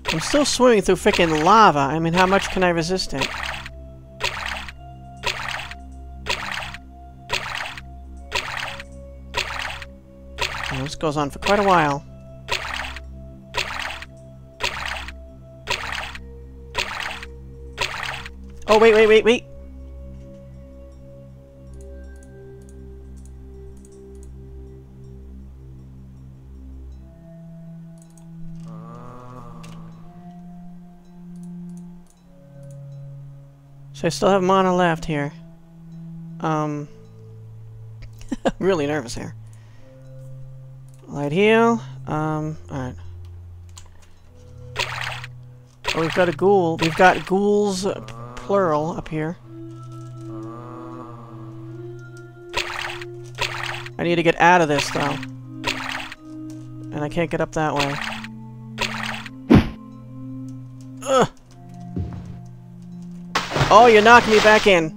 I'm still swimming through frickin' lava. I mean, how much can I resist it? Well, this goes on for quite a while. Oh, wait. So I still have mana left here. I'm really nervous here. Light heal. Alright. Oh, we've got a ghoul. We've got ghouls, plural, up here. I need to get out of this, though. And I can't get up that way. Ugh! Oh, you're knocking me back in.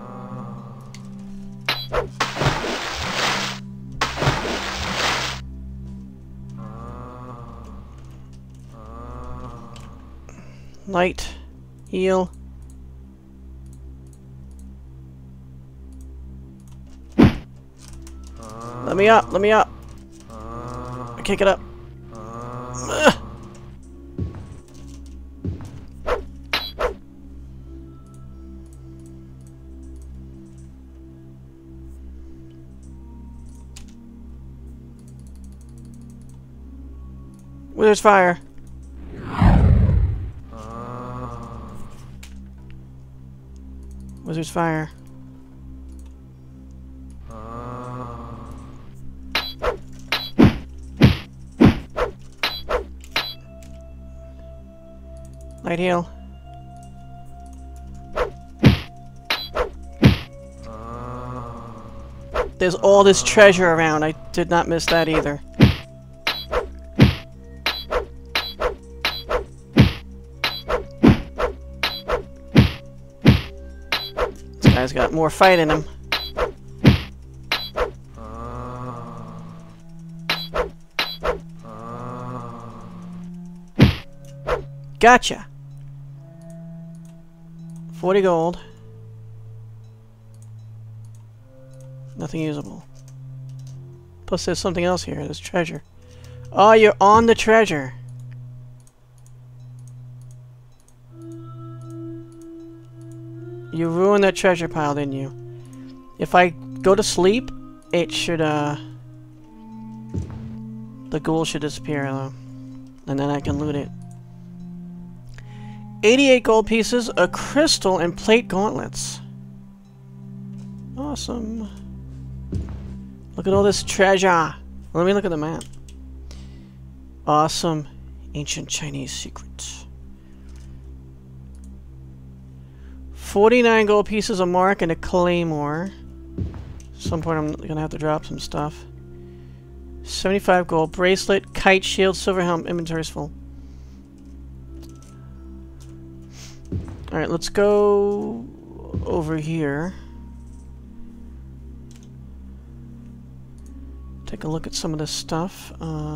Light. Heal. Let me up, let me up. I can't get up. Ugh. Where's fire? Wizard's fire. Light heal. There's all this treasure around. I did not miss that either. This guy's got more fight in him. Gotcha. 40 gold. Nothing usable. Plus there's something else here. There's treasure. Oh, you're on the treasure. You ruined that treasure pile, didn't you? If I go to sleep, it should, the ghoul should disappear, though. And then I can loot it. 88 gold pieces, a crystal, and plate gauntlets. Awesome. Look at all this treasure. Let me look at the map. Awesome. Ancient Chinese secrets. 49 gold pieces, a mark, and a claymore. At some point I'm gonna have to drop some stuff. 75 gold, bracelet, kite, shield, silver helm, inventory's full. Alright, let's go over here. Take a look at some of this stuff.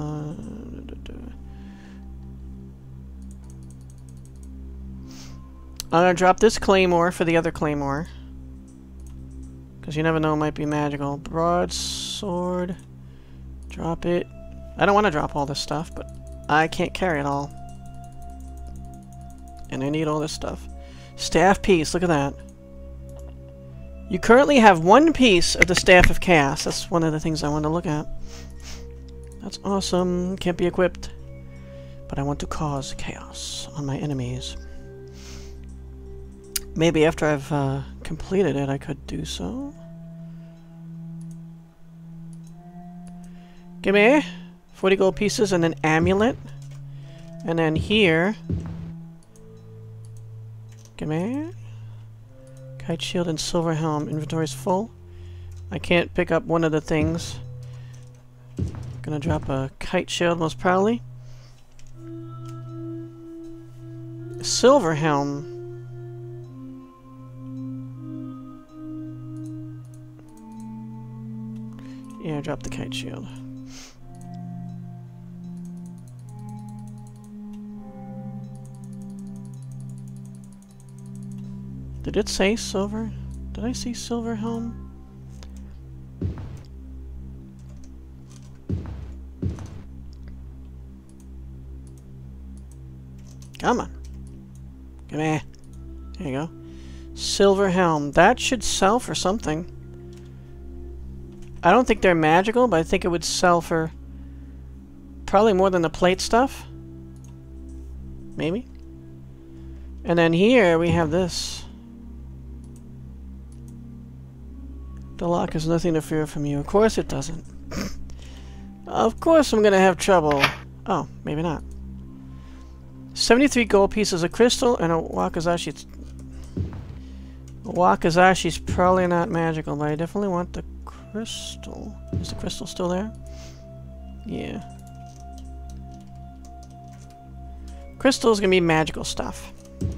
I'm gonna drop this claymore for the other claymore. Because you never know, it might be magical. Broadsword. Drop it. I don't want to drop all this stuff, but I can't carry it all. And I need all this stuff. Staff piece, look at that. You currently have one piece of the Staff of Chaos. That's one of the things I want to look at. That's awesome. Can't be equipped. But I want to cause chaos on my enemies. Maybe after I've completed it, I could do so. Give me 40 gold pieces and an amulet. And then here... Give me... Kite shield and silver helm. Inventory's full. I can't pick up one of the things. Gonna drop a kite shield most probably. Silver helm. Yeah, drop the kite shield. Did it say silver? Did I see silver helm? Come on. Come here. There you go. Silver helm. That should sell for something. I don't think they're magical, but I think it would sell for probably more than the plate stuff. Maybe. And then here we have this. The lock has nothing to fear from you. Of course it doesn't. Of course I'm gonna have trouble. Oh, maybe not. 73 gold pieces of crystal and a wakizashi. Wakizashi's probably not magical, but I definitely want the crystal. Is the crystal still there? Yeah. Crystal's gonna be magical stuff.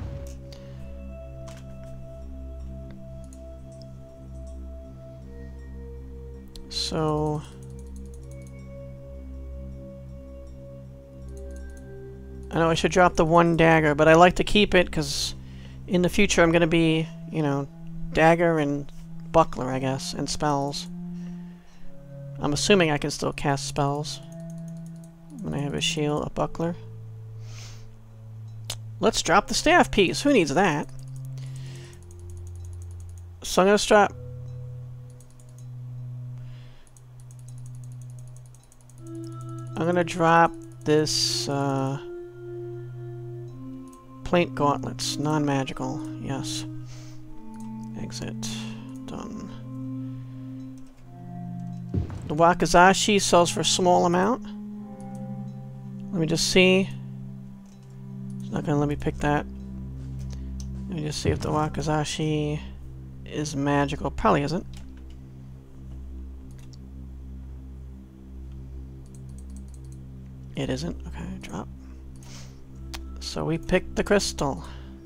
So I know I should drop the one dagger, but I like to keep it because in the future I'm gonna be, you know, dagger and buckler, I guess, and spells. I'm assuming I can still cast spells when I have a shield, a buckler. Let's drop the staff piece. Who needs that? So I'm gonna drop. I'm gonna drop this plate gauntlets, non-magical. Yes. Exit. Done. The wakizashi sells for a small amount. Let me just see. It's not gonna let me pick that. Let me just see if the wakizashi is magical. Probably isn't. It isn't. Okay, drop. So we picked the crystal.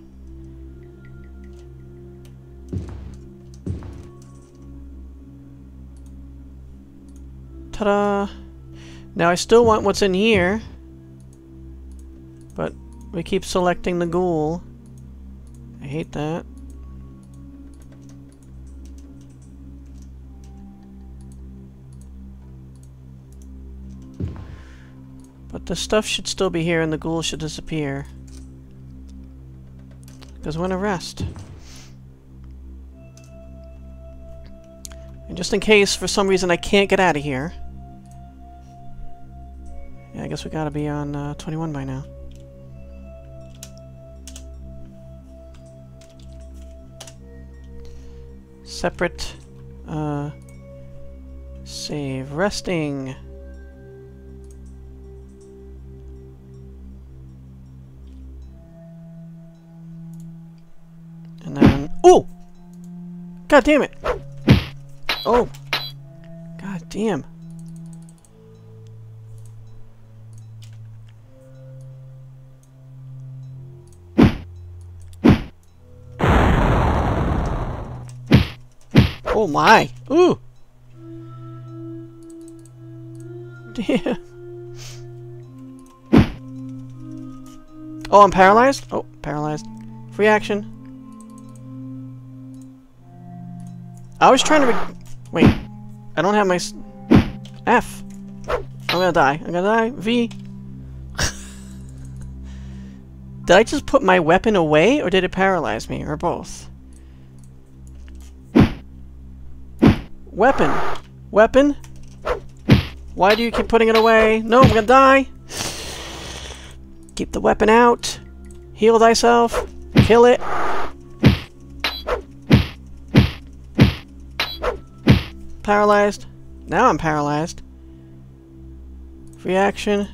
Ta-da! Now I still want what's in here, but we keep selecting the ghoul. I hate that. But the stuff should still be here and the ghoul should disappear. Because we're gonna rest. And just in case for some reason I can't get out of here. Yeah, I guess we gotta be on 21 by now. Separate save. Resting. And then... Oh! God damn it! Oh! God damn. Oh my! Ooh! Damn. Oh, I'm paralyzed? Oh, paralyzed. Free action. I was trying to wait. I don't have my F. I'm gonna die. I'm gonna die. V. Did I just put my weapon away, or did it paralyze me, or both? Weapon. Weapon. Why do you keep putting it away? No, I'm gonna die. Keep the weapon out. Heal thyself. Kill it. Paralyzed. Now I'm paralyzed. Free action.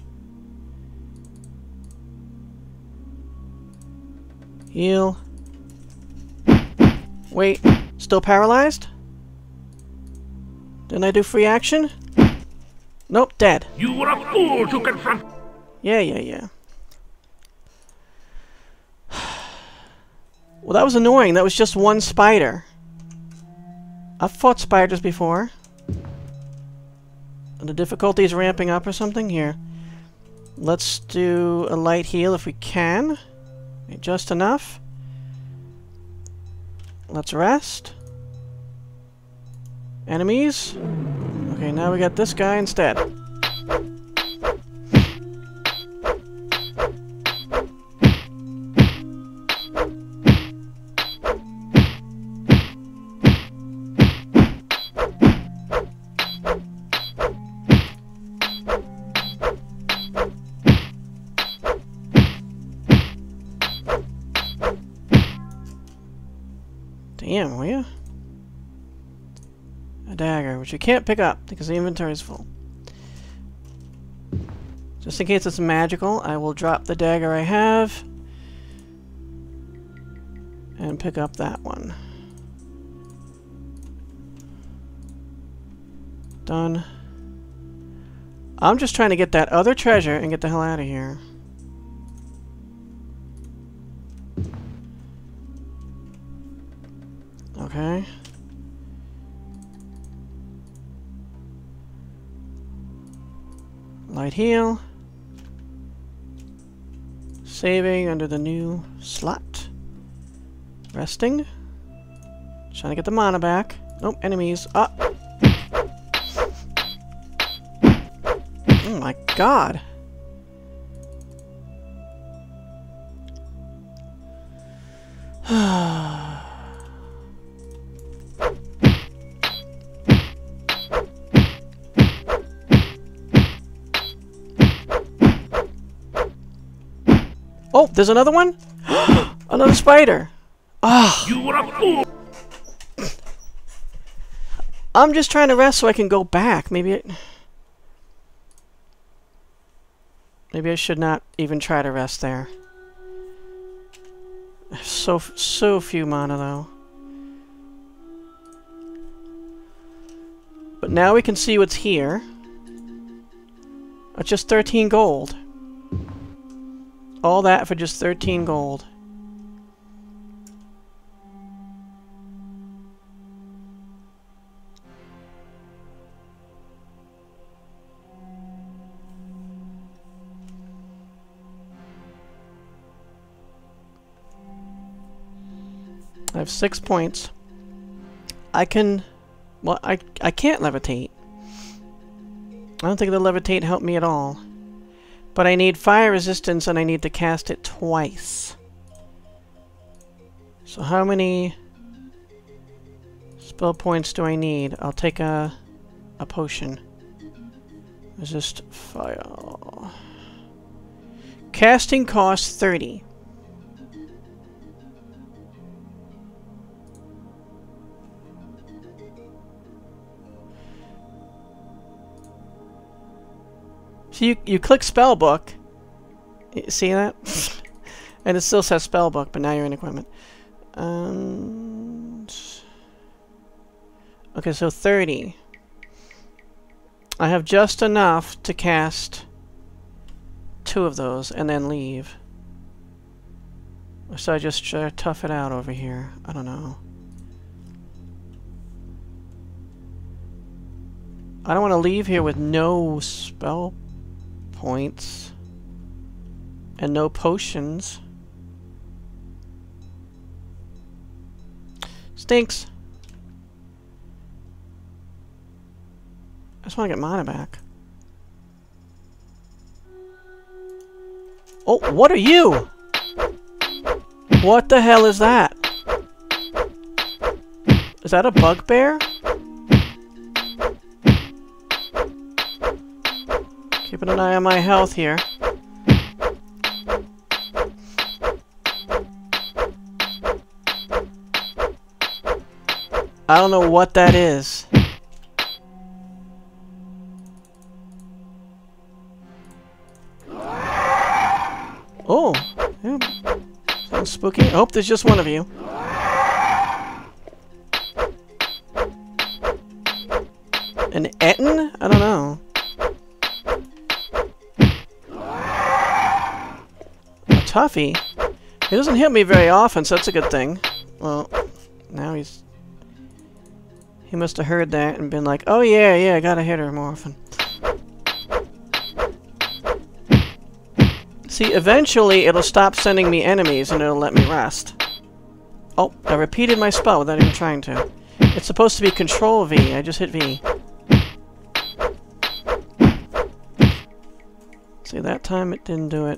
Heal. Wait. Still paralyzed? Didn't I do free action? Nope, dead. You were a fool to confront. Yeah. Well, that was annoying. That was just one spider. I've fought spiders before. And the difficulty is ramping up or something here. Let's do a light heal if we can. Just enough. Let's rest. Enemies. Okay, now we got this guy instead. Damn, will you? A dagger, which you can't pick up because the inventory is full. Just in case it's magical, I will drop the dagger I have and pick up that one. Done. I'm just trying to get that other treasure and get the hell out of here. Okay. Light heal. Saving under the new slot. Resting. Trying to get the mana back. Nope, enemies. Ah! Oh my god! Oh, there's another one? Another spider! Ah! You are a fool! I'm just trying to rest so I can go back. Maybe I should not even try to rest there. So few mana though. But now we can see what's here. It's just 13 gold. All that for just 13 gold. I have 6 points. I can... Well, I can't levitate. I don't think the levitate helped me at all. But I need fire resistance and I need to cast it twice. So how many spell points do I need? I'll take a potion. Resist fire. Casting costs 30. So you click spellbook, see that? And it still says spellbook, but now you're in equipment. Okay, so 30. I have just enough to cast 2 of those and then leave. So I just try to tough it out over here. I don't know. I don't want to leave here with no spell points and no potions. Stinks. I just want to get mana back. Oh, what are you? What the hell is that? Is that a bugbear? Keeping an eye on my health here. I don't know what that is. Oh, yeah. Sounds spooky. I hope there's just one of you. An Etten? I don't know. Tuffy. He doesn't hit me very often, so that's a good thing. Well, now he must have heard that and been like, oh yeah, I gotta hit her more often. See, eventually it'll stop sending me enemies and it'll let me rest. Oh, I repeated my spell without even trying to. It's supposed to be Control V. I just hit V. See, that time it didn't do it.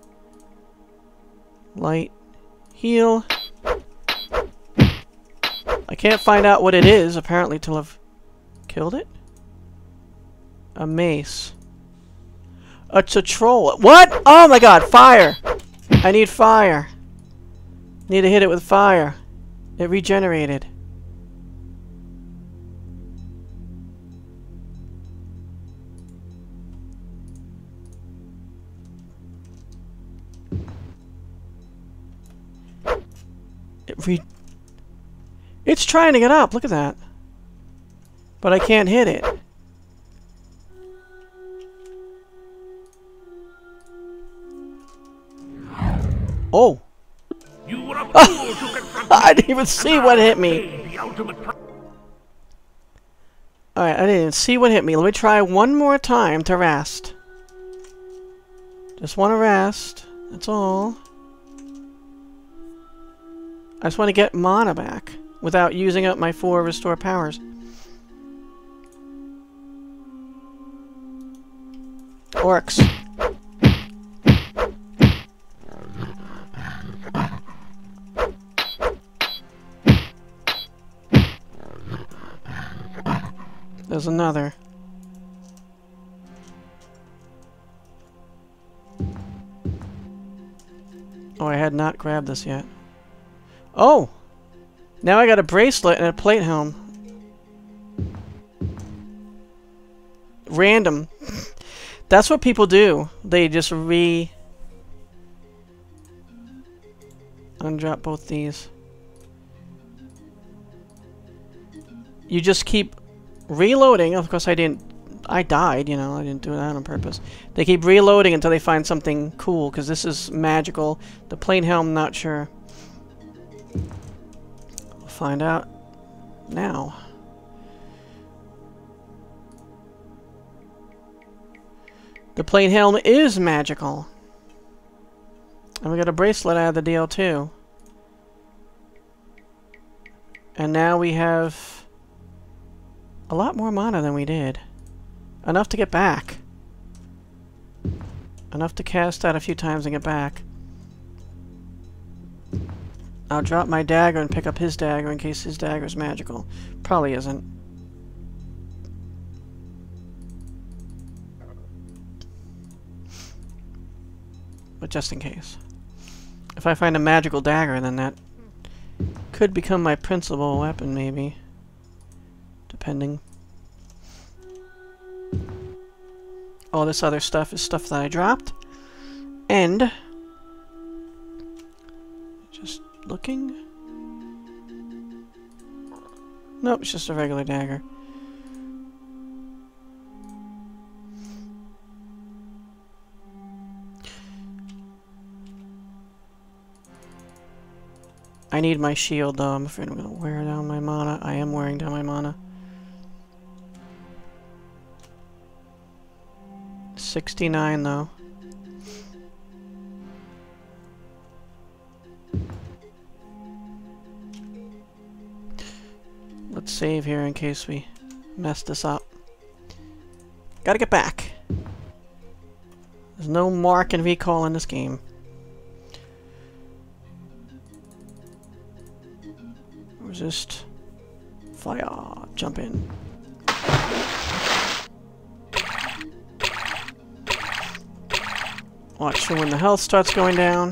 Light. Heal. I can't find out what it is, apparently, till I've killed it. A mace. It's a troll. What? Oh my god, fire! I need fire. Need to hit it with fire. It regenerated. It's trying to get up, look at that. But I can't hit it. Oh! You were a fool to confront I didn't even see what hit me. the ultimate. Alright, I didn't even see what hit me. Let me try one more time to rest. Just want to rest. That's all. I just want to get mana back without using up my 4 restore powers. Orcs. There's another. Oh, I had not grabbed this yet. Oh! Now I got a bracelet and a plate helm. Random. That's what people do. They just undrop both these. You just keep reloading. Of course I died, you know, I didn't do that on purpose. They keep reloading until they find something cool, because this is magical. The plate helm, not sure. We'll find out now. The plate helm is magical. And we got a bracelet out of the deal too. And now we have a lot more mana than we did. Enough to get back. Enough to cast that a few times and get back. I'll drop my dagger and pick up his dagger in case his dagger is magical. Probably isn't. But just in case. If I find a magical dagger, then that could become my principal weapon, maybe. Depending. All this other stuff is stuff that I dropped. And just looking. Nope, it's just a regular dagger. I need my shield though. I'm afraid I'm gonna wear down my mana. I am wearing down my mana. 69 though. Let's save here in case we mess this up. Gotta get back. There's no mark and recall in this game. Resist. Fire. Jump in. Watch for when the health starts going down.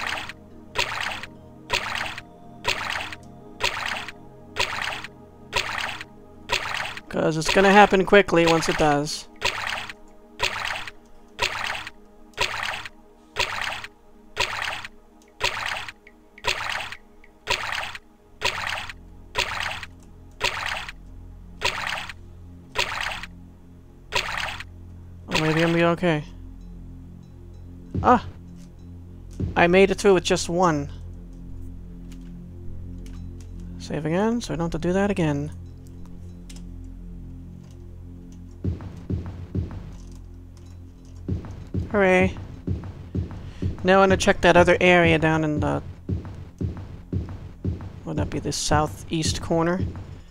Because it's going to happen quickly once it does. Or maybe I'll be okay. Ah! I made it through with just one. Save again, so I don't have to do that again. Hooray. Now I want to check that other area down in the Might be the southeast corner.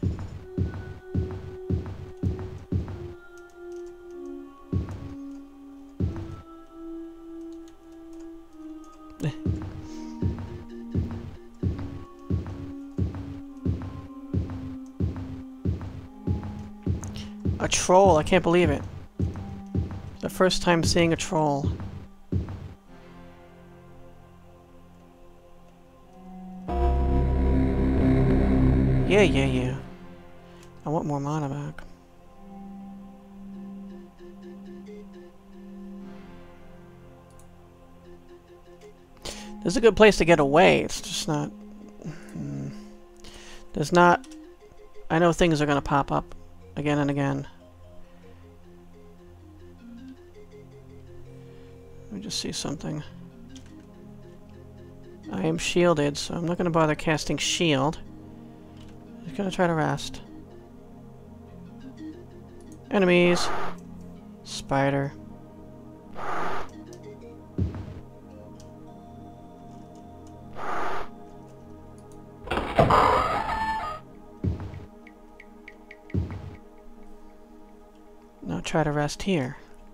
A troll, I can't believe it. It's the first time seeing a troll. Yeah. I want more mana back. This is a good place to get away. It's just not... There's not... I know things are gonna pop up again and again. Let me just see something. I am shielded, so I'm not gonna bother casting shield. Just gonna try to rest. Enemies. Spider. Now try to rest here.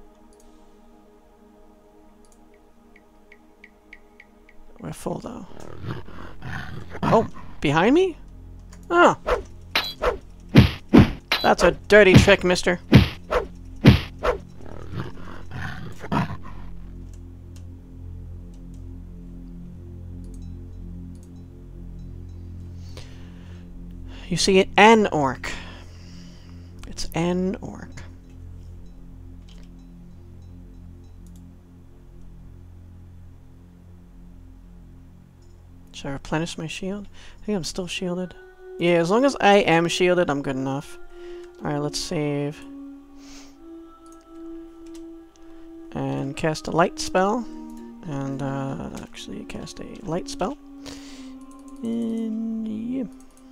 We're full though. Oh, behind me? Oh. That's a dirty trick, mister. You see an orc. It's an orc. Should I replenish my shield? I think I'm still shielded. Yeah, as long as I am shielded, I'm good enough. Alright, let's save. And cast a light spell. And, actually cast a light spell. And, yeah.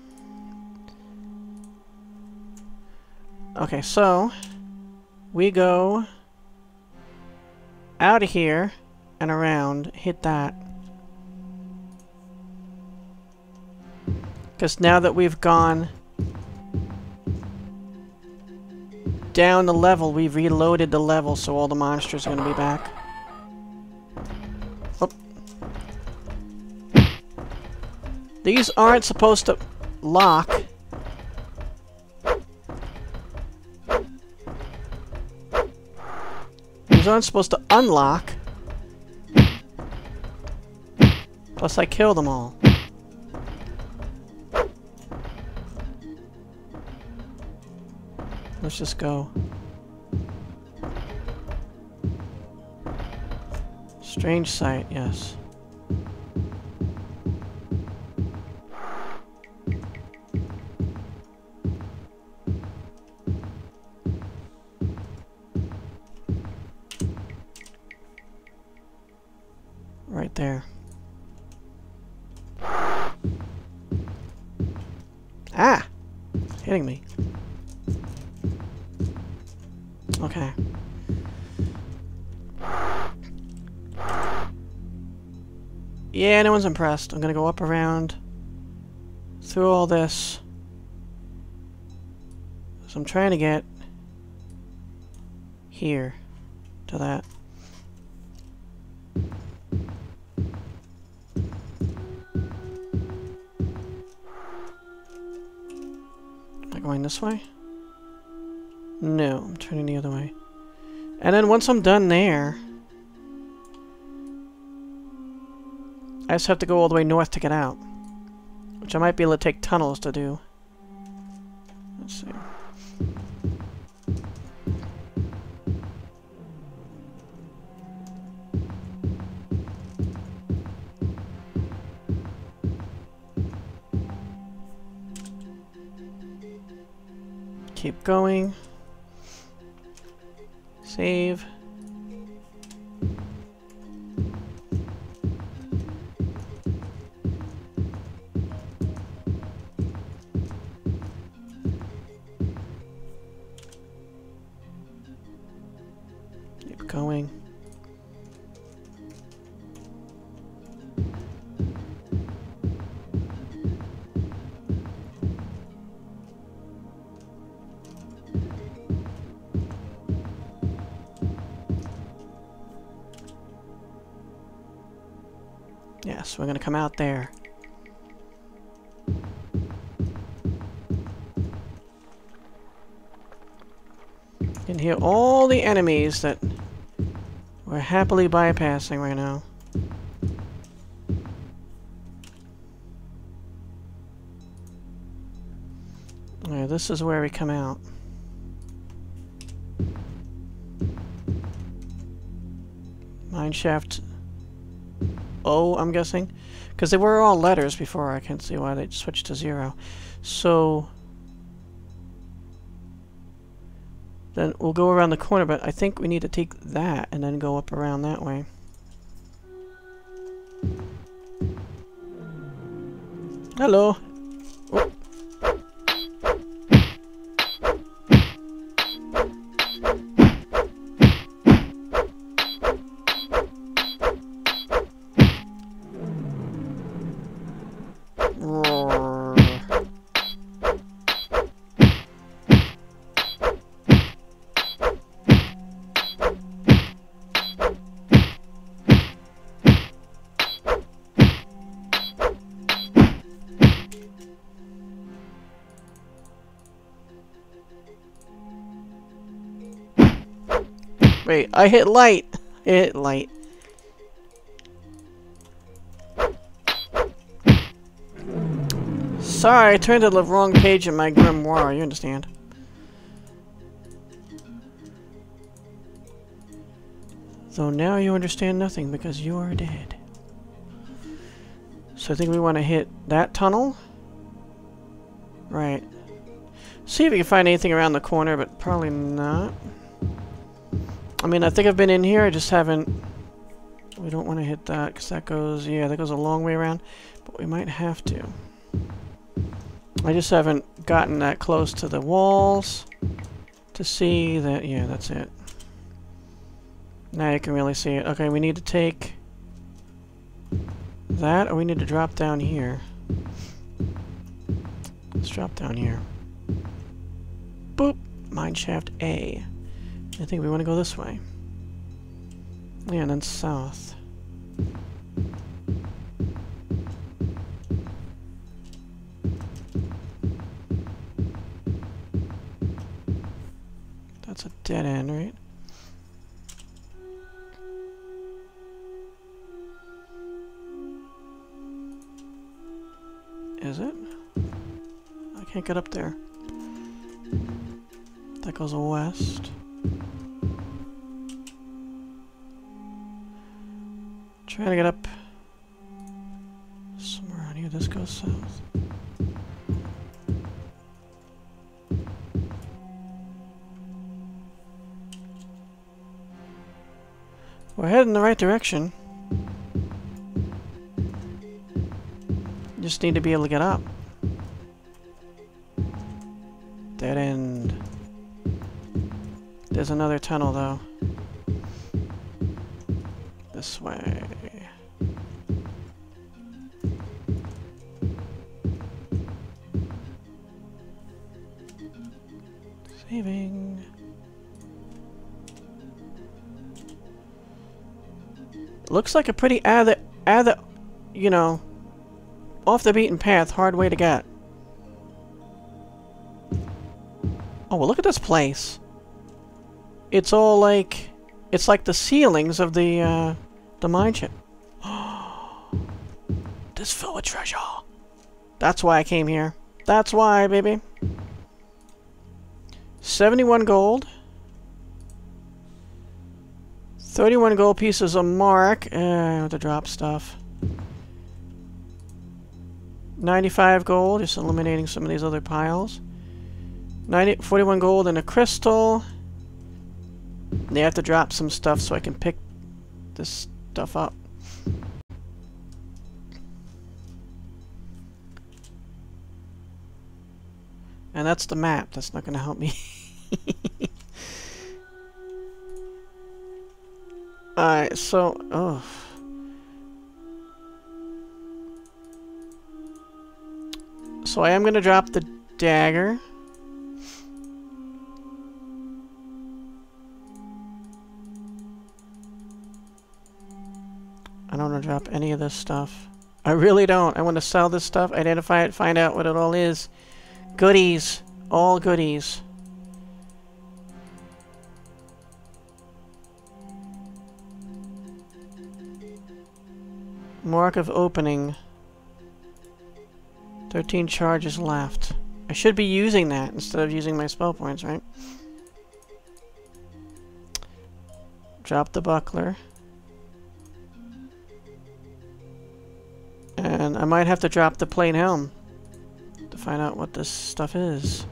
Okay, so we go out of here and around, hit that. Because now that we've gone down the level, we've reloaded the level, so all the monsters are going to be back. Oop. These aren't supposed to lock. These aren't supposed to unlock. Plus I killed them all. Let's just go. Strange sight, yes. Right there. Ah! It's hitting me. Okay. Yeah, no one's impressed. I'm gonna go up around through all this. So I'm trying to get here to that. Am I going this way? No, I'm turning the other way. And then once I'm done there, I just have to go all the way north to get out. Which I might be able to take tunnels to do. Let's see. Keep going. Save. Keep going. Yes, we're gonna come out there. You can hear all the enemies that we're happily bypassing right now. Alright, this is where we come out. Mineshaft O, I'm guessing. Because they were all letters before, I can't see why they switched to 0. So then we'll go around the corner, but I think we need to take that and then go up around that way. Hello. Oh. Wait, I hit light. I hit light. Sorry, I turned to the wrong page in my grimoire, you understand. Though now you understand nothing because you are dead. So I think we want to hit that tunnel. Right. See if we can find anything around the corner, but probably not. I mean, I think I've been in here, I just haven't... We don't want to hit that, because that goes... Yeah, that goes a long way around. But we might have to. I just haven't gotten that close to the walls to see that... Yeah, that's it. Now you can really see it. Okay, we need to take that, or we need to drop down here. Let's drop down here. Boop! Mineshaft A. I think we want to go this way. Yeah, and then south. That's a dead end, right? Is it? I can't get up there. That goes west. Trying to get up somewhere around here. This goes south. We're heading in the right direction. Just need to be able to get up. Dead end. There's another tunnel though. This way. Saving. Looks like a pretty you know, off the beaten path, hard way to get. Oh, well, look at this place. It's all like, it's like the ceilings of the mine ship. This filled with treasure. That's why I came here. That's why, baby. 71 gold. 31 gold pieces of mark. I have to drop stuff. 95 gold, just eliminating some of these other piles. 41 gold and a crystal. They have to drop some stuff so I can pick this stuff up. And that's the map. That's not going to help me. Alright, so... Oh. So I am going to drop the dagger. I don't want to drop any of this stuff. I really don't. I want to sell this stuff, identify it, find out what it all is. Goodies. All goodies. Mark of opening. 13 charges left. I should be using that instead of using my spell points, right? Drop the buckler. And I might have to drop the plain helm to find out what this stuff is.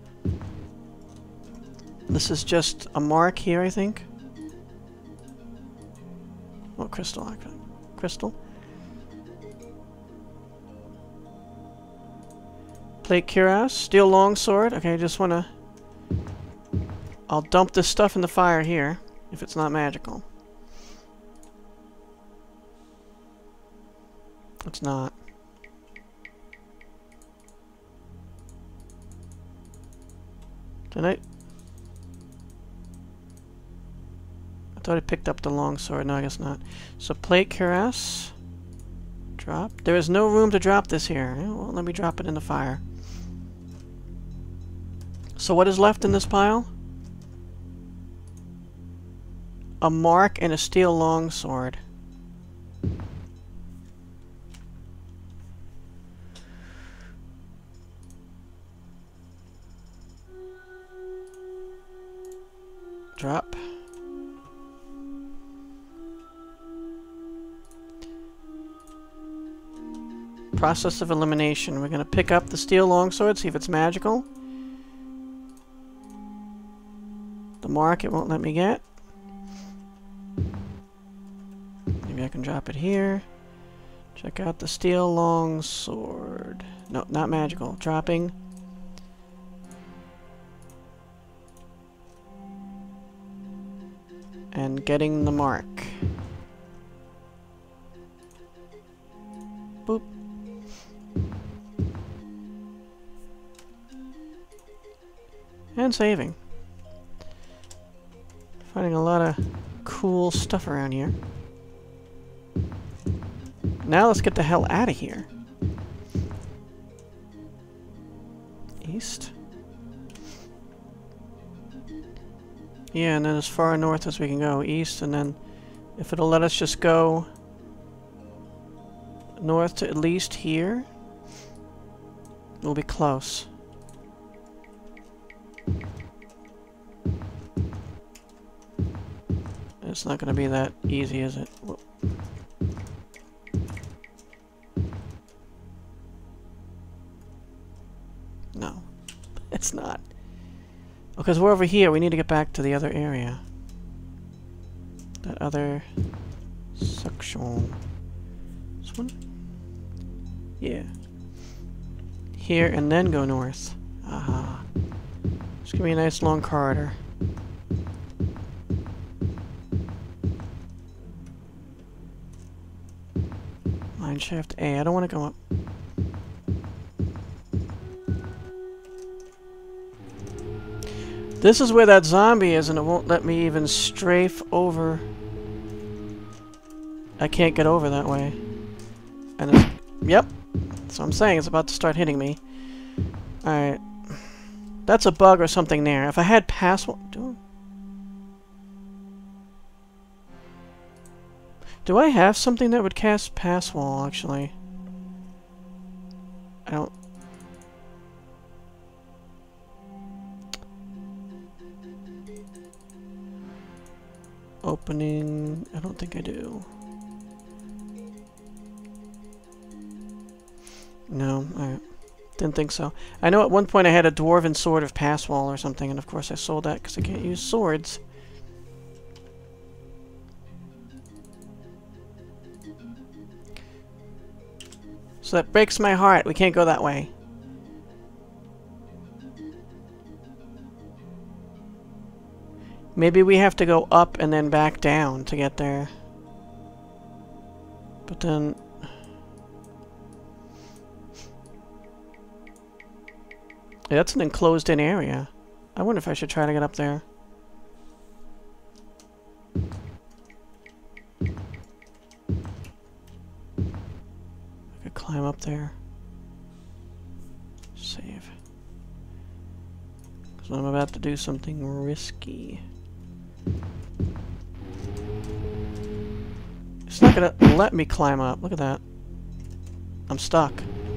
This is just a mark here, I think. Oh, crystal, actually. Crystal. Plate cuirass. Steel longsword. Okay, I just want to... I'll dump this stuff in the fire here, if it's not magical. It's not. Did I thought I picked up the longsword. No, I guess not. So plate cuirass. Drop. There is no room to drop this here. Well, let me drop it in the fire. So what is left in this pile? A mark and a steel longsword. Drop. Process of elimination. We're going to pick up the steel longsword, see if it's magical. The mark it won't let me get. Maybe I can drop it here. Check out the steel longsword. No, not magical. Dropping. And getting the mark. Boop. And saving. Finding a lot of cool stuff around here. Now let's get the hell out of here. East. Yeah, and then as far north as we can go. East, and then if it'll let us just go north to at least here, we'll be close. It's not going to be that easy, is it? Whoop. No, it's not. Because we're over here, we need to get back to the other area. That other section. This one? Yeah. Here and then go north. Aha. It's gonna be a nice long corridor. Mineshaft A. I don't want to go up. This is where that zombie is, and it won't let me even strafe over. I can't get over that way. And it's, yep. That's what I'm saying. It's about to start hitting me. Alright. That's a bug or something there. If I had password... Do I have something that would cast pass wall, actually? I don't... Opening... I don't think I do. No, alright. Didn't think so. I know at one point I had a dwarven sword of pass wall or something, and of course I sold that because I can't use swords. So that breaks my heart. We can't go that way. Maybe we have to go up and then back down to get there. But then... Yeah, that's an enclosed-in area. I wonder if I should try to get up there. there. Save. Because I'm about to do something risky. It's not gonna let me climb up. Look at that. I'm stuck.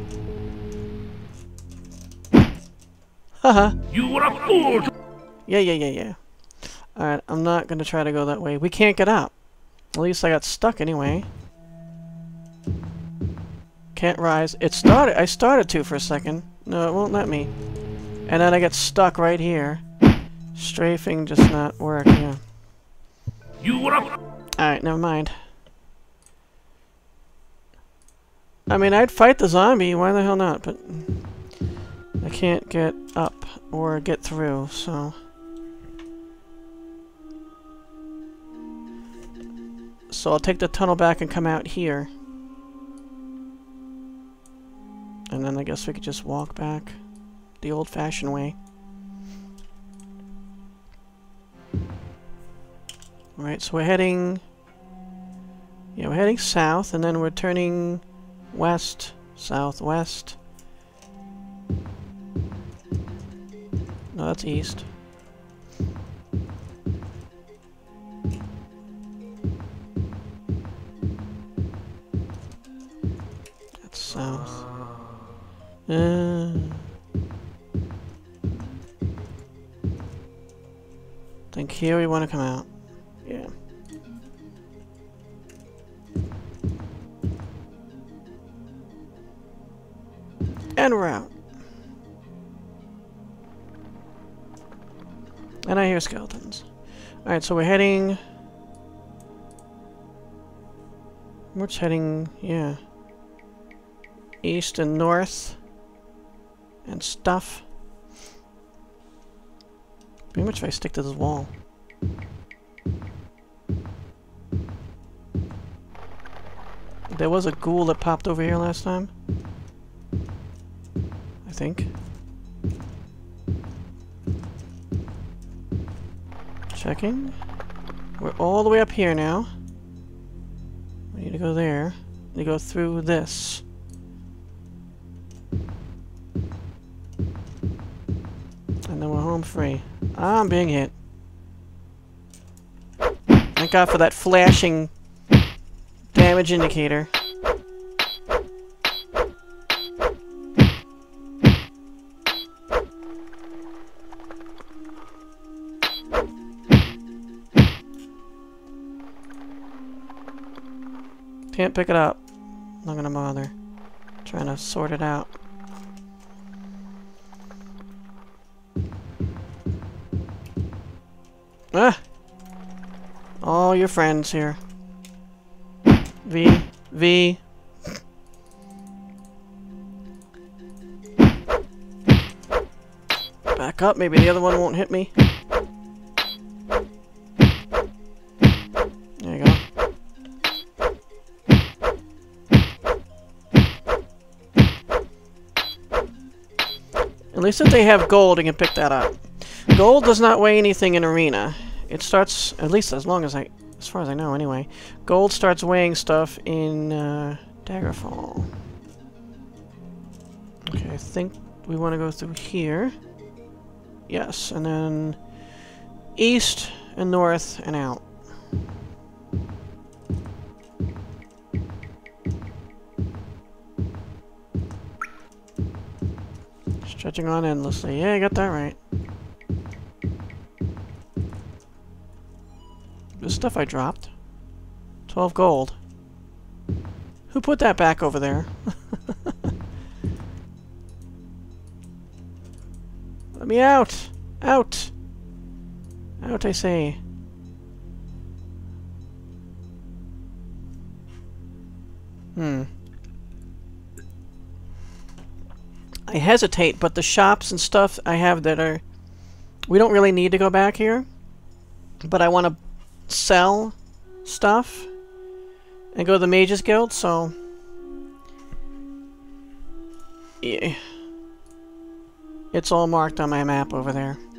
Haha. You were a fool! Yeah. Alright, I'm not gonna try to go that way. We can't get up. At least I got stuck anyway. Can't rise. It started. I started to for a second. No, it won't let me. And then I get stuck right here. Strafing just not work, yeah. You were a... Alright, never mind. I mean, I'd fight the zombie, why the hell not? But I can't get up or get through, so... So I'll take the tunnel back and come out here. And then I guess we could just walk back the old-fashioned way. Alright, so we're heading... Yeah, we're heading south, and then we're turning west, southwest. No, that's east. That's south. Think here we want to come out. Yeah. And we're out. And I hear skeletons. Alright, so we're heading... We're just heading, yeah. East and north. And stuff. Pretty much if I stick to this wall. There was a ghoul that popped over here last time. I think. Checking. We're all the way up here now. We need to go there. We need to go through this. And then we're home free. I'm being hit. Thank God for that flashing damage indicator. Can't pick it up. Not gonna bother. Trying to sort it out. Ah! All your friends here. V. Back up, maybe the other one won't hit me. There you go. At least if they have gold, you can pick that up. Gold does not weigh anything in Arena. It starts, at least as far as I know anyway, gold starts weighing stuff in Daggerfall. Okay, I think we want to go through here. Yes, and then east and north and out. Stretching on endlessly. Yeah, I got that right. This stuff I dropped. 12 gold. Who put that back over there? Let me out! Out! Out, I say. I hesitate, but the shops and stuff I have that are... We don't really need to go back here. But I want to sell stuff and go to the Mages Guild, so... Yeah. It's all marked on my map over there.